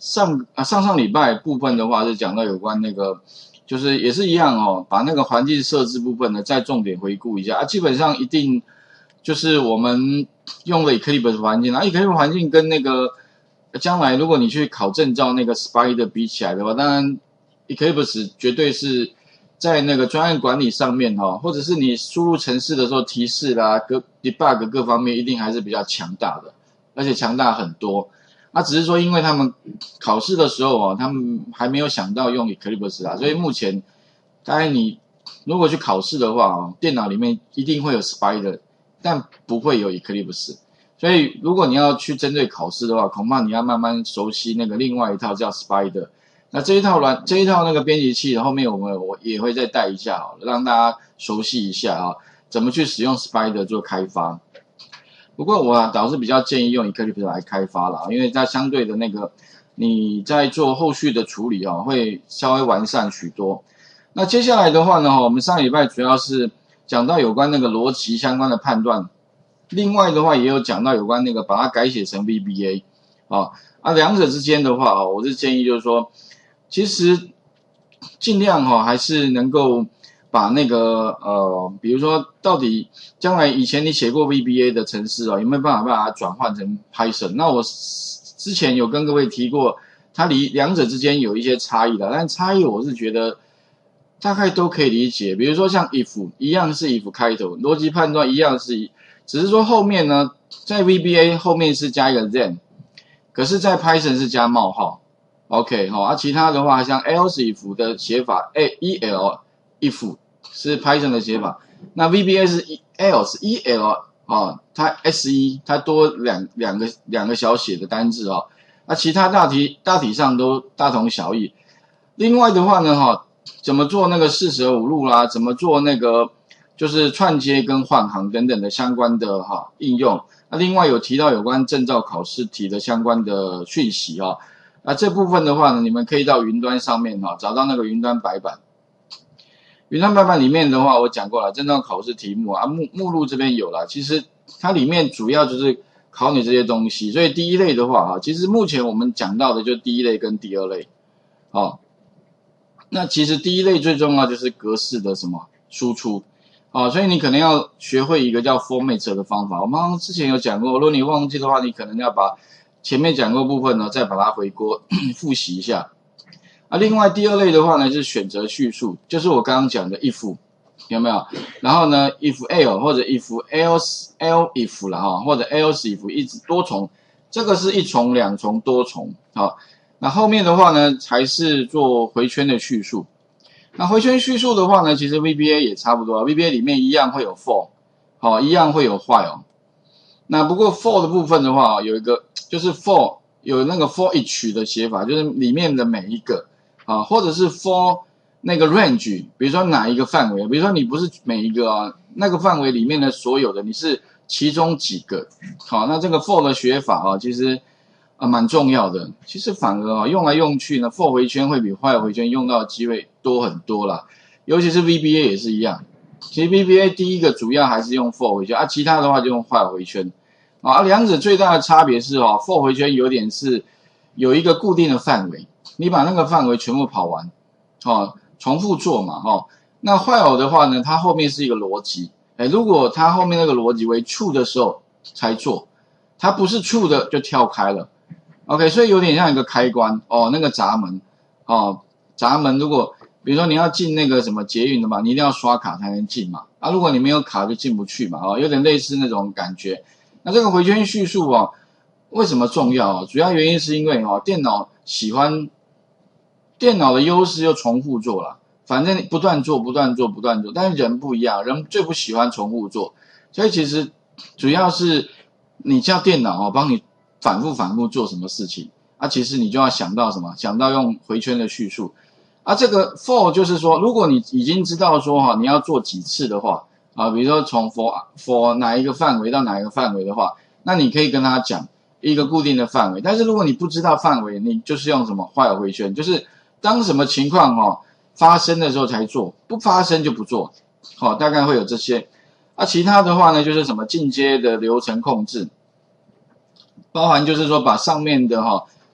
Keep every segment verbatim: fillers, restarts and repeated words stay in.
上啊上上礼拜部分的话是讲到有关那个，就是也是一样哦，把那个环境设置部分呢再重点回顾一下啊，基本上一定就是我们用了 Eclipse 环境啊 ，Eclipse 环境跟那个将来如果你去考证照那个 Spider 比起来的话，当然 Eclipse 绝对是在那个专案管理上面哈、哦，或者是你输入程式的时候提示啦、各 debug 各方面一定还是比较强大的，而且强大很多。那、啊、只是说，因为他们考试的时候啊，他们还没有想到用 Eclipse 啊，所以目前，大概你如果去考试的话啊，电脑里面一定会有 Spider， 但不会有 Eclipse。所以如果你要去针对考试的话，恐怕你要慢慢熟悉那个另外一套叫 Spider。那这一套软这一套那个编辑器，后面我们我也会再带一下好了，让大家熟悉一下啊，怎么去使用 Spider 做开发。不过我倒是比较建议用 Eclipse 来开发啦，因为它相对的那个你在做后续的处理啊，会稍微完善许多。那接下来的话呢，我们上礼拜主要是讲到有关那个逻辑相关的判断，另外的话也有讲到有关那个把它改写成 V B A 啊，啊两者之间的话啊，我是建议就是说，其实尽量哈、哦、还是能够把那个呃，比如说到底将来以前你写过 V B A 的程式哦，有没有办法把它转换成 Python？ 那我之前有跟各位提过，它离两者之间有一些差异的，但差异我是觉得大概都可以理解。比如说像 if 一样是 if 开头，逻辑判断一样是，只是说后面呢，在 V B A 后面是加一个 then， 可是在 Python 是加冒号。OK 好、哦，啊，其他的话像 else if 的写法 ，el if 是 Python 的写法，那 V B A 是 else el 哦，它 s 一 它多两两个两个小写的单字哦，那其他大体大体上都大同小异。另外的话呢哈、哦，怎么做那个四舍五入啦，怎么做那个就是串接跟换行等等的相关的哈、哦、应用。那另外有提到有关证照考试题的相关的讯息哈、哦。那这部分的话呢，你们可以到云端上面哈、哦，找到那个云端白板。云端白板里面的话，我讲过了，证照考试题目啊，目目录这边有了。其实它里面主要就是考你这些东西。所以第一类的话哈，其实目前我们讲到的就第一类跟第二类。好，那其实第一类最重要就是格式的什么输出。啊，所以你可能要学会一个叫 format 的方法。我们之前有讲过，如果你忘记的话，你可能要把前面讲过部分呢，再把它回锅复习一下。啊，另外第二类的话呢，是选择叙述，就是我刚刚讲的 if 有没有？然后呢 if else 或者 if else else if 啦哈，或者 else if 一直多重，这个是一重、两重、多重。好，那后面的话呢，才是做回圈的叙述。那回圈叙述的话呢，其实 V B A 也差不多 ，V B A 里面一样会有 for， 好，一样会有 while。那不过 for 的部分的话，有一个就是 for 有那个 for each 的写法，就是里面的每一个啊，或者是 for 那个 range， 比如说哪一个范围，比如说你不是每一个啊，那个范围里面的所有的你是其中几个，好，那这个 for 的写法啊，其实啊蛮重要的。其实反而啊用来用去呢 ，for 回圈会比 while 回圈用到的机会多很多啦，尤其是 V B A 也是一样。其实 V B A 第一个主要还是用 for 回圈啊，其他的话就用 while 回圈。啊，两者最大的差别是哦 ，for 回圈有点是有一个固定的范围，你把那个范围全部跑完，哦，重复做嘛，哦。那 while 的话呢，它后面是一个逻辑，哎，如果它后面那个逻辑为 true 的时候才做，它不是 true 的就跳开了 ，OK， 所以有点像一个开关哦，那个闸门哦，闸门如果比如说你要进那个什么捷运的嘛，你一定要刷卡才能进嘛，啊，如果你没有卡就进不去嘛，哦，有点类似那种感觉。那这个回圈叙述哦，为什么重要哦？主要原因是因为哦，电脑喜欢，电脑的优势又重复做了，反正不断做、不断做、不断做。但是人不一样，人最不喜欢重复做，所以其实主要是你叫电脑哦帮你反复反复做什么事情，啊，其实你就要想到什么？想到用回圈的叙述。啊，这个 for 就是说，如果你已经知道说哈，你要做几次的话。啊，比如说从 for for 哪一个范围到哪一个范围的话，那你可以跟他讲一个固定的范围。但是如果你不知道范围，你就是用什么while回圈，就是当什么情况哈、哦、发生的时候才做，不发生就不做。好、哦，大概会有这些。啊，其他的话呢，就是什么进阶的流程控制，包含就是说把上面的哈、哦、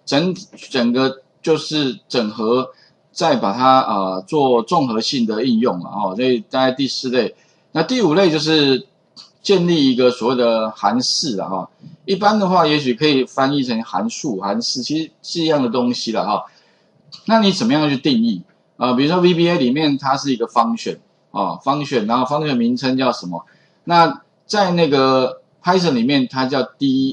整整个就是整合，再把它呃做综合性的应用了哦。所以大概第四类，那第五类就是建立一个所谓的函式了哈。一般的话，也许可以翻译成函数、函式，其实是一样的东西了哈。那你怎么样去定义啊、呃？比如说 V B A 里面它是一个 function 啊 ，function， 然后 function 名称叫什么？那在那个 Python 里面它叫 D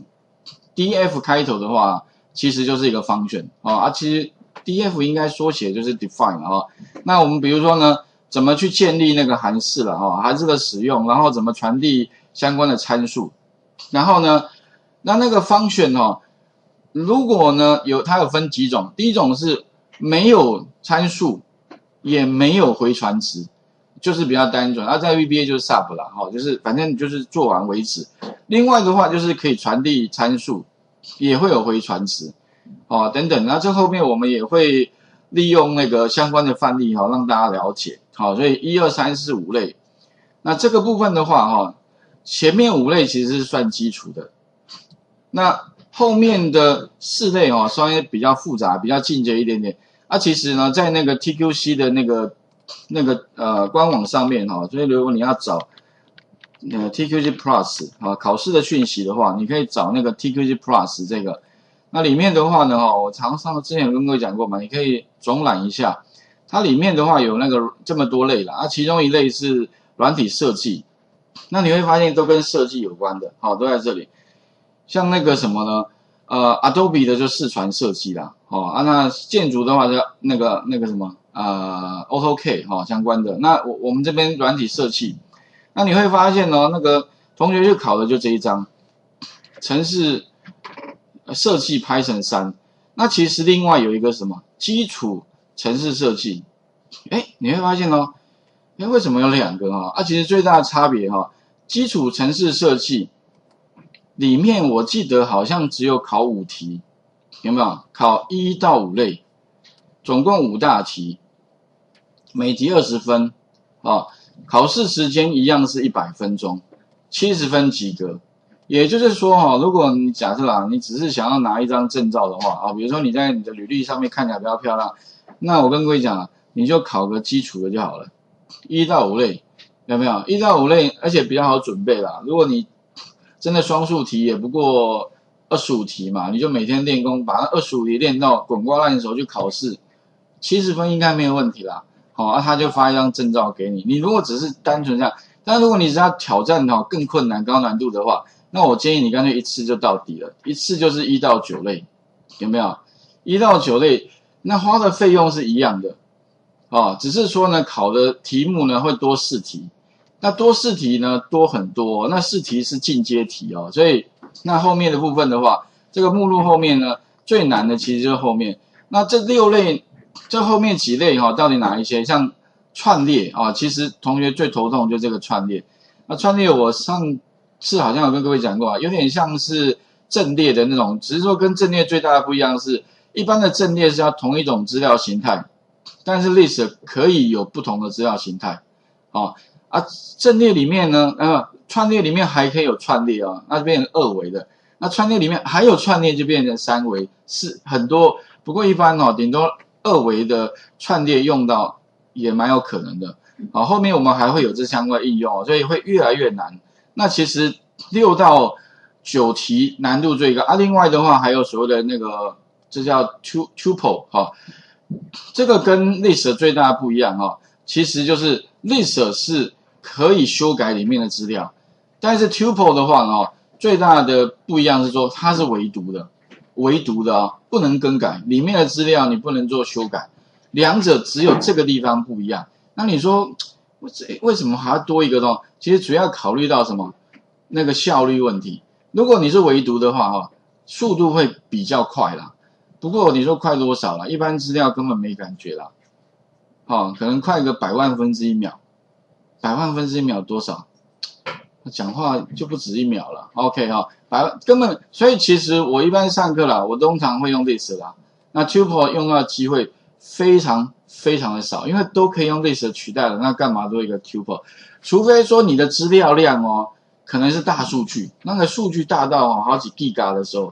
F，D F 开头的话，其实就是一个 function 啊。啊，其实 D F 应该缩写就是 define 啊。那我们比如说呢，怎么去建立那个函式了哈？函式的使用，然后怎么传递相关的参数，然后呢，那那个 function 哦。如果呢有它有分几种，第一种是没有参数，也没有回传值，就是比较单纯。那、啊、在 V B A 就是 sub 啦，哈、哦，就是反正就是做完为止。另外的话就是可以传递参数，也会有回传值，哦等等。那这后面我们也会利用那个相关的范例哈、哦，让大家了解。好、哦，所以一二三四五类，那这个部分的话哈、哦，前面五类其实是算基础的，那后面的四类哦，稍微比较复杂，比较进阶一点点。啊，其实呢，在那个 T Q C 的那个那个呃官网上面哈、哦，所以如果你要找呃 T Q C Plus 啊考试的讯息的话，你可以找那个 T Q C Plus 这个。那里面的话呢，哈、哦，我常上之前有跟各位讲过嘛，你可以总览一下。它里面的话有那个这么多类啦，啊，其中一类是软体设计，那你会发现都跟设计有关的，好、哦，都在这里。像那个什么呢？呃 ，Adobe 的就视传设计啦，哦啊，那建筑的话就那个那个什么呃 AutoCAD 哈、哦、相关的。那我我们这边软体设计，那你会发现哦，那个同学去考的就这一章，程式设计 Python 三。那其实另外有一个什么基础程式设计，哎，你会发现哦，哎，为什么有两个哈、哦？啊，其实最大的差别哈、哦，基础程式设计。里面我记得好像只有考五题，有没有？考一到五类，总共五大题，每题二十分，啊，考试时间一样是一百分钟，七十分及格。也就是说哈，如果你假设啦，你只是想要拿一张证照的话啊，比如说你在你的履历上面看起来比较漂亮，那我跟各位讲啊，你就考个基础的就好了，一到五类，有没有？一到五类，而且比较好准备啦。如果你真的双数题也不过二十五题嘛，你就每天练功，把那二十五题练到滚瓜烂熟去考试，七十分应该没有问题啦。好、哦，啊，他就发一张证照给你。你如果只是单纯这样，但如果你是要挑战哈更困难、高难度的话，那我建议你干脆一次就到底了，一次就是一到九类，有没有？一到九类，那花的费用是一样的，哦，只是说呢，考的题目呢会多四题。那多试题呢多很多，那试题是进阶题哦，所以那后面的部分的话，这个目录后面呢最难的其实就是后面。那这六类，这后面几类哈、哦，到底哪一些？像串列啊、哦，其实同学最头痛就这个串列。那串列我上次好像有跟各位讲过啊，有点像是阵列的那种，只是说跟阵列最大的不一样是，一般的阵列是要同一种资料形态，但是 list 可以有不同的资料形态，哦。啊，阵列里面呢，呃，串列里面还可以有串列啊，那就变成二维的。那串列里面还有串列，就变成三维，是很多。不过一般哦，顶多二维的串列用到也蛮有可能的。好，后面我们还会有这相关应用哦，所以会越来越难。那其实六到九题难度最高啊。另外的话，还有所谓的那个，这叫 tuple 哈、哦，这个跟 list 最大的不一样哈、哦，其实就是 list 是可以修改里面的资料，但是 tuple 的话呢，最大的不一样是说它是唯独的，唯独的啊，不能更改里面的资料，你不能做修改，两者只有这个地方不一样。那你说为什么还要多一个呢？其实主要考虑到什么？那个效率问题。如果你是唯独的话，哈，速度会比较快啦。不过你说快多少啦？一般资料根本没感觉啦，哦，可能快个百万分之一秒。百万分之一秒多少？讲话就不止一秒了。OK 哈、哦，百万根本，所以其实我一般上课啦，我通常会用 list 啦。那 tuple 用到的机会非常非常的少，因为都可以用 list 取代了，那干嘛做一个 tuple？ 除非说你的资料量哦，可能是大数据，那个数据大到哦好几 giga 的时候，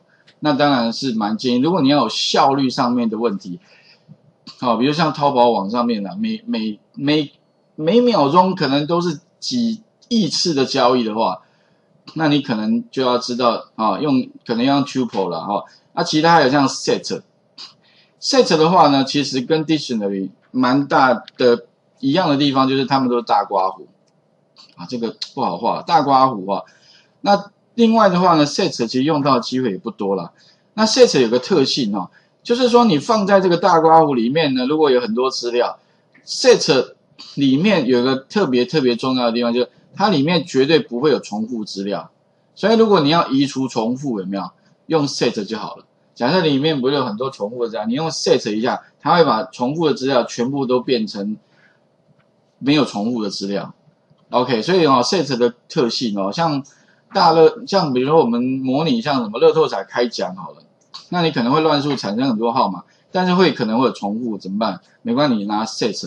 那当然是蛮建议。如果你要有效率上面的问题，好，比如像淘宝网上面啊，每每每每秒钟可能都是几亿次的交易的话，那你可能就要知道啊，用可能要用 tuple 了哈。那其他还有像 set，set 的话呢，其实跟 dictionary 蛮大的一样的地方，就是他们都是大刮胡啊，这个不好画，大刮胡啊。那另外的话呢 ，set 其实用到的机会也不多啦。那 set 有个特性哦，就是说你放在这个大刮胡里面呢，如果有很多资料 ，set 里面有一个特别特别重要的地方，就是它里面绝对不会有重复资料。所以如果你要移除重复，有没有用 set 就好了？假设里面不是有很多重复的资料，你用 set 一下，它会把重复的资料全部都变成没有重复的资料。OK， 所以哦 ，set 的特性哦，像大乐，像比如说我们模拟像什么乐透彩开奖好了，那你可能会乱数产生很多号码，但是会可能会有重复，怎么办？没关系，你拿 set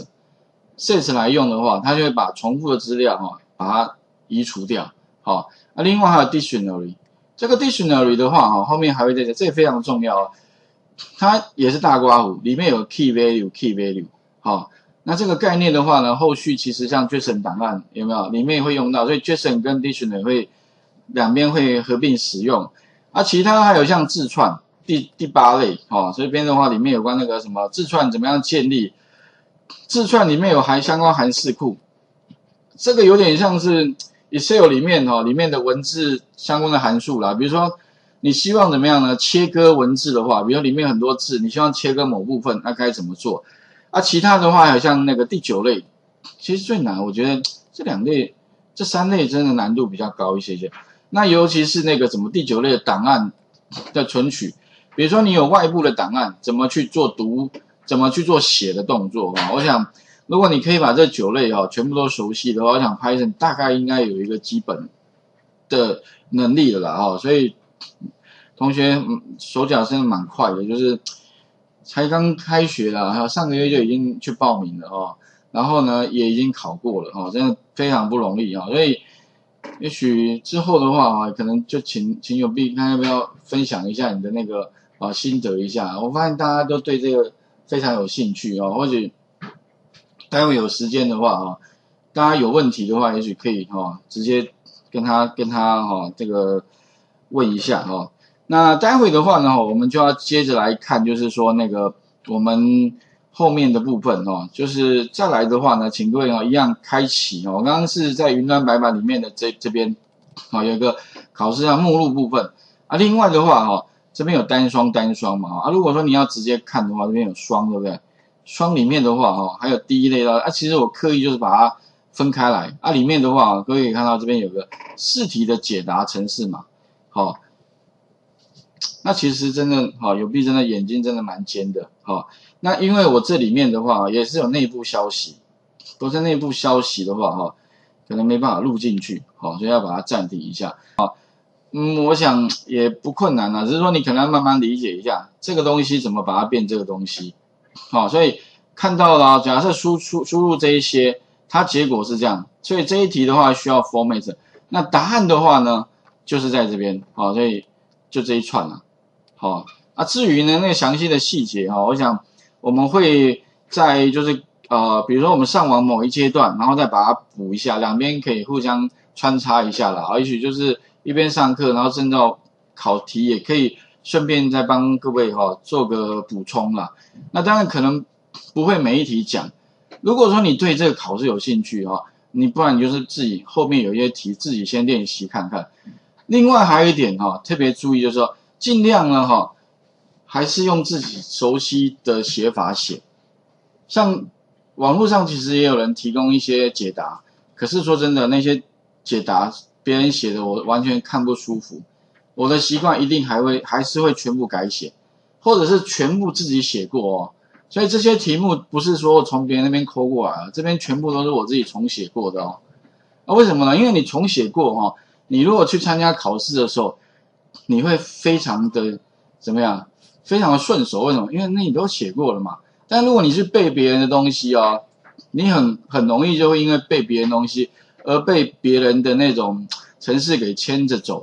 set 来用的话，它就会把重复的资料哈、哦，把它移除掉。好、哦，那、啊、另外还有 dictionary， 这个 dictionary 的话哈、哦，后面还会再讲，这也非常重要哦。它也是大刮胡，里面有 key value key value， 好、哦。那这个概念的话呢，后续其实像 JSON 档案有没有？里面会用到，所以 JSON 跟 dictionary 会两边会合并使用。啊，其他还有像字串，第第八类，哦，这边的话里面有关那个什么字串怎么样建立，字串里面有含相关函式库，这个有点像是 Excel 里面哦里面的文字相关的函数啦。比如说你希望怎么样呢？切割文字的话，比如说里面很多字，你希望切割某部分，那该怎么做？啊，其他的话还有像那个第九类，其实最难，我觉得这两类、这三类真的难度比较高一些些。那尤其是那个什么第九类的档案的存取，比如说你有外部的档案，怎么去做读，怎么去做写的动作啊？我想，如果你可以把这九类哈全部都熟悉的话，我想 Python 大概应该有一个基本的能力了啦哈。所以同学手脚真的蛮快的，就是。才刚开学啦，还有上个月就已经去报名了哦，然后呢也已经考过了哦，真的非常不容易啊、哦，所以也许之后的话啊，可能就请请有必看要不要分享一下你的那个啊心得一下，我发现大家都对这个非常有兴趣哦，或许待会有时间的话啊，大家有问题的话，也许可以哈、哦、直接跟他跟他哈、哦、这个问一下哈、哦。那待会的话呢，我们就要接着来看，就是说那个我们后面的部分哦，就是再来的话呢，请各位哦一样开启哦。我刚刚是在云端白板里面的这这边，啊、哦、有一个考试的目录部分啊。另外的话哦，这边有单双单双嘛啊。如果说你要直接看的话，这边有双，对不对？双里面的话哦，还有第一类的啊，其实我刻意就是把它分开来啊。里面的话，各位可以看到这边有个试题的解答程式嘛，好、哦。那其实真的好，有必真的眼睛真的蛮尖的，好，那因为我这里面的话也是有内部消息，都是内部消息的话哈，可能没办法录进去，好，所以要把它暂停一下，好，嗯，我想也不困难啦，只是说你可能要慢慢理解一下这个东西怎么把它变这个东西，好，所以看到了，假设输出输入这一些，它结果是这样，所以这一题的话需要 format， 那答案的话呢就是在这边，好，所以就这一串了。好啊，至于呢那个详细的细节哈，我想我们会在就是呃，比如说我们上完某一阶段，然后再把它补一下，两边可以互相穿插一下啦。啊，也许就是一边上课，然后正到考题，也可以顺便再帮各位哈做个补充啦。那当然可能不会每一题讲，如果说你对这个考试有兴趣哈，你不然你就是自己后面有一些题自己先练习看看。另外还有一点哈，特别注意就是说。尽量呢，哈，还是用自己熟悉的写法写。像网络上其实也有人提供一些解答，可是说真的，那些解答别人写的我完全看不舒服。我的习惯一定还会还是会全部改写，或者是全部自己写过哦。所以这些题目不是说从别人那边抠过来，这边全部都是我自己重写过的哦。啊，为什么呢？因为你重写过哈、哦，你如果去参加考试的时候。你会非常的怎么样？非常的顺手，为什么？因为那你都写过了嘛。但如果你是背别人的东西哦，你很很容易就会因为背别人的东西而被别人的那种程式给牵着走。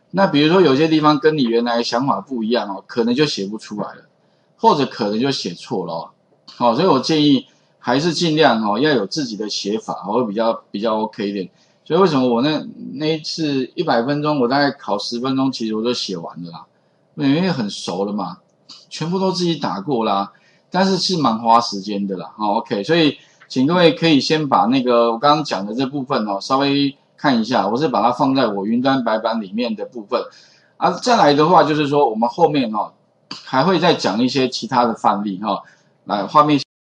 那比如说有些地方跟你原来想法不一样哦，可能就写不出来了，或者可能就写错了哦。好，所以我建议还是尽量哦要有自己的写法，会比较比较 OK 一点。所以为什么我那那一次一百分钟，我大概考十分钟，其实我就写完了啦，因为很熟了嘛，全部都自己打过啦，但是是蛮花时间的啦。好 ，OK， 所以请各位可以先把那个我刚刚讲的这部分哦稍微看一下，我是把它放在我云端白板里面的部分。啊，再来的话就是说，我们后面哈、哦、还会再讲一些其他的范例哈、哦，来画面。